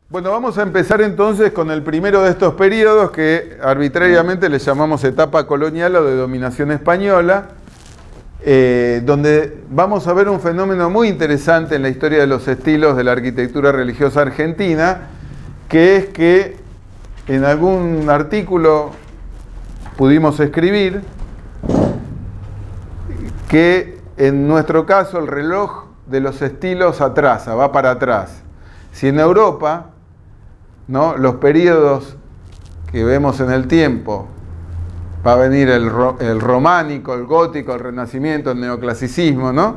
Bueno, vamos a empezar entonces con el primero de estos periodos que arbitrariamente le llamamos etapa colonial o de dominación española, donde vamos a ver un fenómeno muy interesante en la historia de los estilos de la arquitectura religiosa argentina, que es que en algún artículo pudimos escribir que en nuestro caso el reloj de los estilos atrasa, va para atrás. Si en Europa, ¿no?, los periodos que vemos en el tiempo, va a venir el románico, el gótico, el renacimiento, el neoclasicismo, ¿no?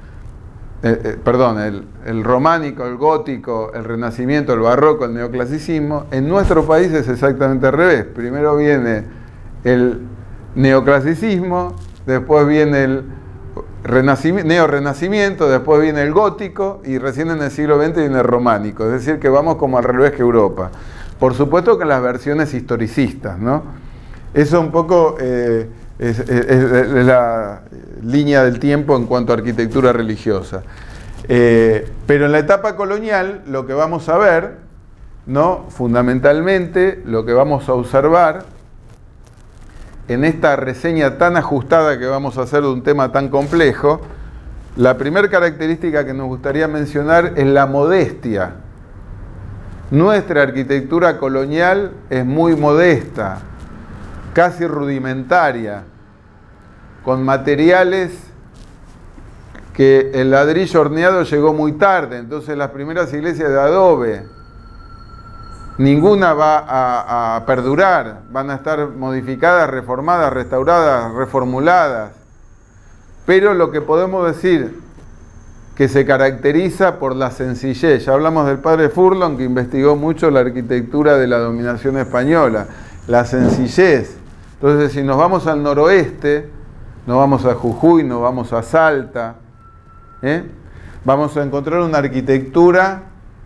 El románico, el gótico, el renacimiento, el barroco, el neoclasicismo. En nuestro país es exactamente al revés. Primero viene el neoclasicismo, después viene el neorrenacimiento, después viene el gótico y recién en el siglo XX viene el románico. Es decir, que vamos como al revés que Europa. Por supuesto que las versiones historicistas, ¿no? Eso un poco es la línea del tiempo en cuanto a arquitectura religiosa. Pero en la etapa colonial lo que vamos a ver, ¿no?, fundamentalmente lo que vamos a observar en esta reseña tan ajustada que vamos a hacer de un tema tan complejo, la primera característica que nos gustaría mencionar es la modestia. Nuestra arquitectura colonial es muy modesta, casi rudimentaria, con materiales que el ladrillo horneado llegó muy tarde, entonces las primeras iglesias de adobe, ninguna va a perdurar, van a estar modificadas, reformadas, restauradas, reformuladas. Pero lo que podemos decir que se caracteriza por la sencillez, ya hablamos del padre Furlong que investigó mucho la arquitectura de la dominación española, la sencillez. Entonces si nos vamos al noroeste, nos vamos a Jujuy, nos vamos a Salta, vamos a encontrar una arquitectura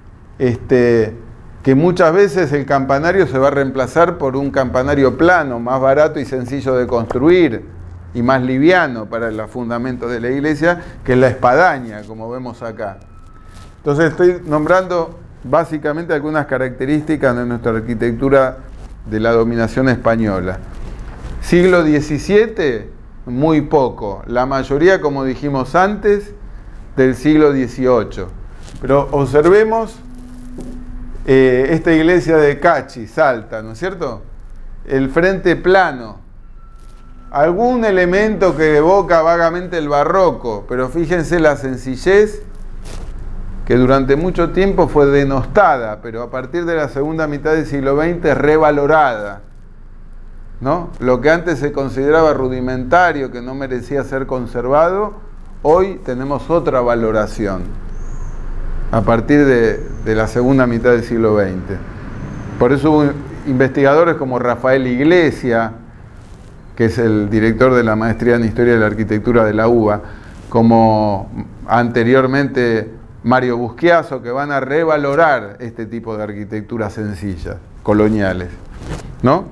que muchas veces el campanario se va a reemplazar por un campanario plano, más barato y sencillo de construir y más liviano para los fundamentos de la iglesia, que es la espadaña, como vemos acá. Entonces estoy nombrando básicamente algunas características de nuestra arquitectura de la dominación española. Siglo XVII, muy poco. La mayoría, como dijimos antes, del siglo XVIII. Pero observemos esta iglesia de Cachi, Salta, ¿no es cierto? El frente plano, algún elemento que evoca vagamente el barroco, pero fíjense la sencillez que durante mucho tiempo fue denostada, pero a partir de la segunda mitad del siglo XX revalorada, ¿no? Lo que antes se consideraba rudimentario, que no merecía ser conservado, hoy tenemos otra valoración a partir de la segunda mitad del siglo XX. Por eso hubo investigadores como Rafael Iglesia, que es el director de la maestría en Historia de la Arquitectura de la UBA, como anteriormente Mario Busquiazo, que van a revalorar este tipo de arquitecturas sencillas, coloniales, ¿no?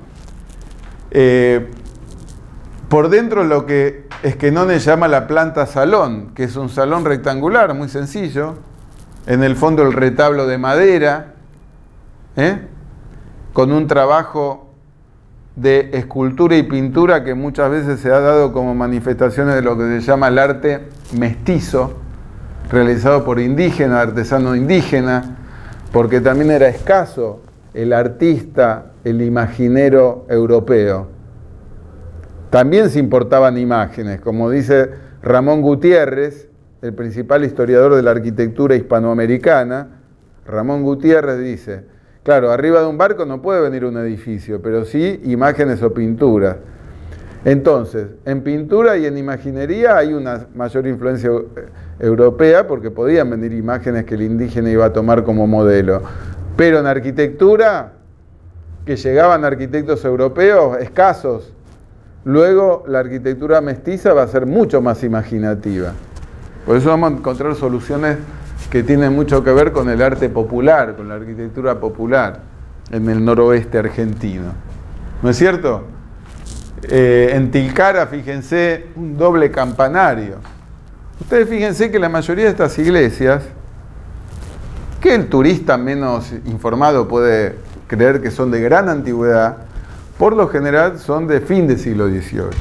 Por dentro lo que Esquenone llama la planta salón, que es un salón rectangular muy sencillo, en el fondo el retablo de madera, con un trabajo de escultura y pintura que muchas veces se ha dado como manifestaciones de lo que se llama el arte mestizo, realizado por indígenas, artesano indígena, porque también era escaso el artista, el imaginero europeo. También se importaban imágenes, como dice Ramón Gutiérrez, el principal historiador de la arquitectura hispanoamericana. Ramón Gutiérrez dice, claro, arriba de un barco no puede venir un edificio, pero sí imágenes o pinturas. Entonces, en pintura y en imaginería hay una mayor influencia europea porque podían venir imágenes que el indígena iba a tomar como modelo. Pero en arquitectura, que llegaban arquitectos europeos escasos, luego la arquitectura mestiza va a ser mucho más imaginativa. Por eso vamos a encontrar soluciones que tienen mucho que ver con el arte popular, con la arquitectura popular en el noroeste argentino. ¿No es cierto? En Tilcara, fíjense, un doble campanario. Ustedes fíjense que la mayoría de estas iglesias que el turista menos informado puede creer que son de gran antigüedad, por lo general son de fin del siglo XVIII.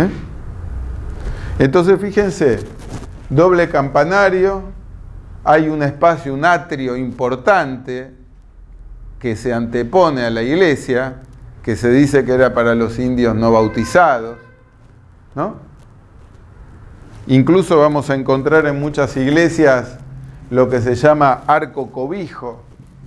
Entonces fíjense, doble campanario, hay un espacio, un atrio importante que se antepone a la iglesia, que se dice que era para los indios no bautizados, ¿no? Incluso vamos a encontrar en muchas iglesias lo que se llama arco cobijo,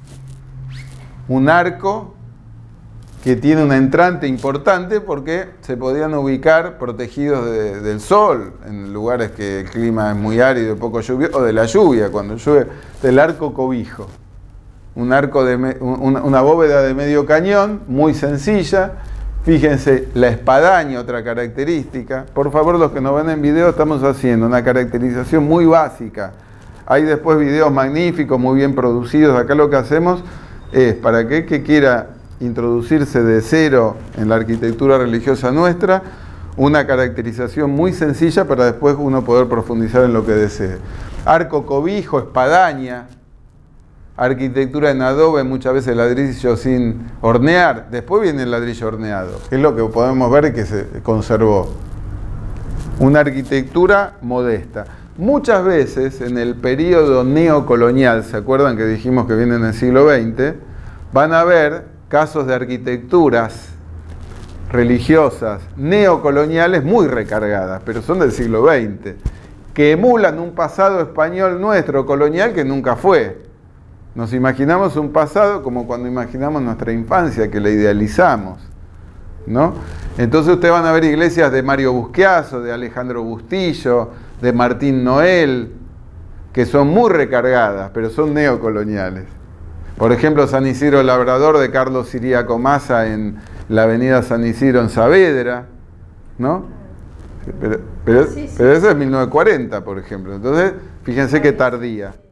un arco que tiene una entrante importante porque se podían ubicar protegidos del sol, en lugares que el clima es muy árido y poco lluvioso, o de la lluvia, cuando llueve, del arco cobijo. Un arco una bóveda de medio cañón, muy sencilla. Fíjense, la espadaña, otra característica. Por favor, los que nos ven en video, estamos haciendo una caracterización muy básica. Hay después videos magníficos, muy bien producidos. Acá lo que hacemos es, para aquel que quiera introducirse de cero en la arquitectura religiosa nuestra, una caracterización muy sencilla para después uno poder profundizar en lo que desee. Arco cobijo, espadaña, arquitectura en adobe, muchas veces ladrillo sin hornear, después viene el ladrillo horneado, que es lo que podemos ver que se conservó. Una arquitectura modesta. Muchas veces en el periodo neocolonial, ¿se acuerdan que dijimos que viene en el siglo XX? Van a ver casos de arquitecturas religiosas neocoloniales muy recargadas, pero son del siglo XX, que emulan un pasado español nuestro colonial que nunca fue. Nos imaginamos un pasado como cuando imaginamos nuestra infancia, que la idealizamos, ¿no? Entonces ustedes van a ver iglesias de Mario Busquiazo, de Alejandro Bustillo, de Martín Noel, que son muy recargadas, pero son neocoloniales. Por ejemplo, San Isidro Labrador de Carlos Siríaco Massa en la avenida San Isidro en Saavedra, ¿no? Pero eso es 1940, por ejemplo. Entonces, fíjense qué tardía.